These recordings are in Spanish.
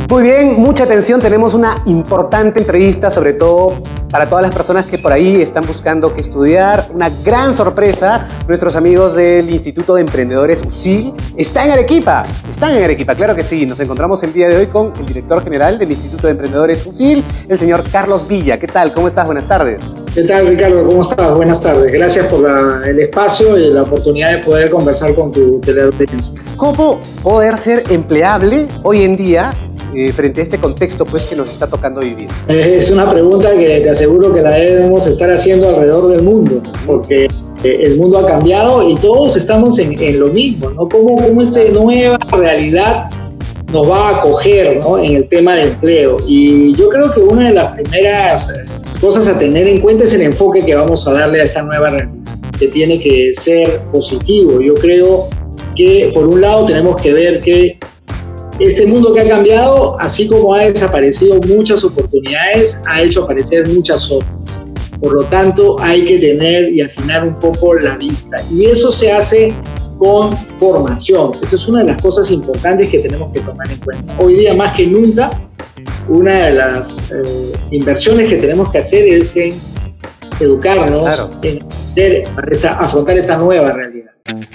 Muy bien, mucha atención, tenemos una importante entrevista, sobre todo para todas las personas que por ahí están buscando qué estudiar. Una gran sorpresa, nuestros amigos del Instituto de Emprendedores USIL están en Arequipa, claro que sí. Nos encontramos el día de hoy con el director general del Instituto de Emprendedores USIL, el señor Carlos Villa. ¿Qué tal? ¿Cómo estás? Buenas tardes. ¿Qué tal, Ricardo? ¿Cómo estás? Buenas tardes. Gracias por el espacio y la oportunidad de poder conversar con tu teleaudiencia. ¿Cómo poder ser empleable hoy en día frente a este contexto pues, que nos está tocando vivir? Es una pregunta que te aseguro que la debemos estar haciendo alrededor del mundo, porque el mundo ha cambiado y todos estamos en lo mismo, ¿no? ¿Cómo esta nueva realidad nos va a acoger, ¿no? En el tema de empleo? Y yo creo que una de las primeras cosas a tener en cuenta es el enfoque que vamos a darle a esta nueva realidad, que tiene que ser positivo. Yo creo que por un lado tenemos que ver que este mundo que ha cambiado, así como ha desaparecido muchas oportunidades, ha hecho aparecer muchas otras. Por lo tanto, hay que tener y afinar un poco la vista. Y eso se hace con formación. Esa es una de las cosas importantes que tenemos que tomar en cuenta. Hoy día, más que nunca, una de las inversiones que tenemos que hacer es en educarnos, claro, en afrontar esta nueva realidad.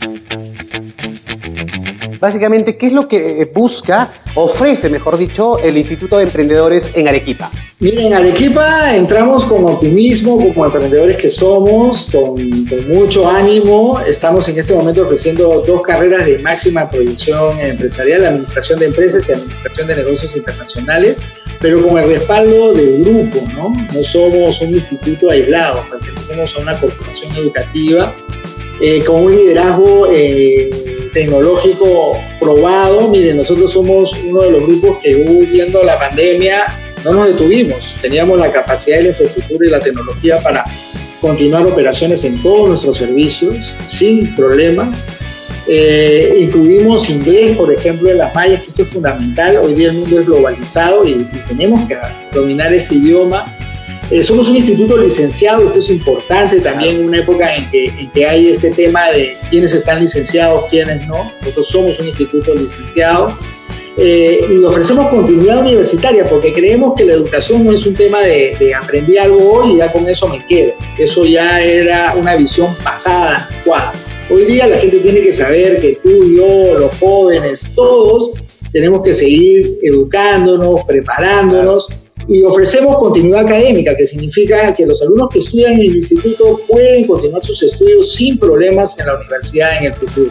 Básicamente, ¿qué es lo que ofrece, mejor dicho, el Instituto de Emprendedores en Arequipa? Miren, en Arequipa entramos con optimismo, como emprendedores que somos, con mucho ánimo. Estamos en este momento ofreciendo 2 carreras de máxima proyección empresarial, Administración de Empresas y Administración de Negocios Internacionales, pero con el respaldo del grupo, ¿no? No somos un instituto aislado, pertenecemos a una corporación educativa con un liderazgo tecnológico probado. Miren, nosotros somos uno de los grupos que, viendo la pandemia, no nos detuvimos. Teníamos la capacidad y la infraestructura y la tecnología para continuar operaciones en todos nuestros servicios sin problemas. Incluimos inglés, por ejemplo, en las mallas, que esto es fundamental. Hoy día el mundo es globalizado y tenemos que dominar este idioma. Somos un instituto licenciado, esto es importante también en una época en que hay este tema de quiénes están licenciados, quiénes no. Nosotros somos un instituto licenciado y ofrecemos continuidad universitaria porque creemos que la educación no es un tema de aprendí algo hoy y ya con eso me quedo. Eso ya era una visión pasada, anticuada. Hoy día la gente tiene que saber que tú, yo, los jóvenes, todos tenemos que seguir educándonos, preparándonos. Y ofrecemos continuidad académica, que significa que los alumnos que estudian en el instituto pueden continuar sus estudios sin problemas en la universidad en el futuro.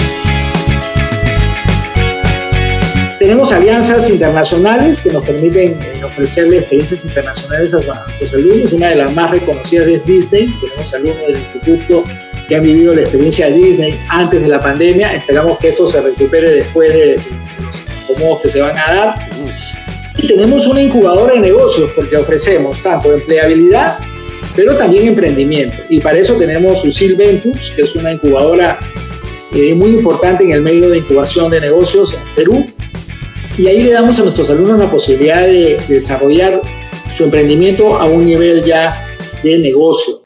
Tenemos alianzas internacionales que nos permiten ofrecerle experiencias internacionales a los alumnos. Una de las más reconocidas es Disney. Tenemos alumnos del instituto que han vivido la experiencia de Disney antes de la pandemia. Esperamos que esto se recupere después de los acomodos que se van a dar. Y tenemos una incubadora de negocios porque ofrecemos tanto empleabilidad, pero también emprendimiento. Y para eso tenemos USIL Ventures, que es una incubadora muy importante en el medio de incubación de negocios en Perú. Y ahí le damos a nuestros alumnos la posibilidad de desarrollar su emprendimiento a un nivel ya de negocio.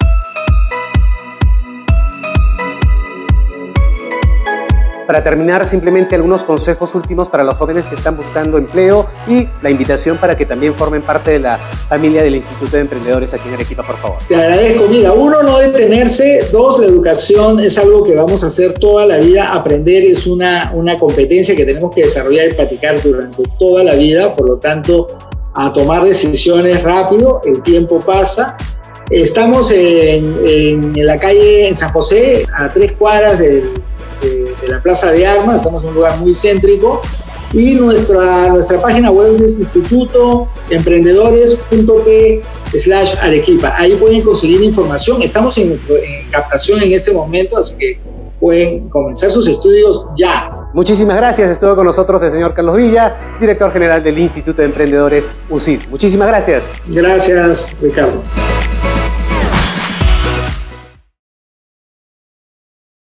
Para terminar, simplemente algunos consejos últimos para los jóvenes que están buscando empleo y la invitación para que también formen parte de la familia del Instituto de Emprendedores aquí en Arequipa, por favor. Te agradezco. Mira, 1, no detenerse. 2, la educación es algo que vamos a hacer toda la vida. Aprender es una competencia que tenemos que desarrollar y practicar durante toda la vida. Por lo tanto, a tomar decisiones rápido. El tiempo pasa. Estamos en la calle en San José, a 3 cuadras de la Plaza de Armas. Estamos en un lugar muy céntrico y nuestra página web es institutoemprendedores.p/Arequipa. Ahí pueden conseguir información. Estamos en captación en este momento, así que pueden comenzar sus estudios ya. Muchísimas gracias. Estuvo con nosotros el señor Carlos Villa, director general del Instituto de Emprendedores USIL. Muchísimas gracias. Gracias, Ricardo.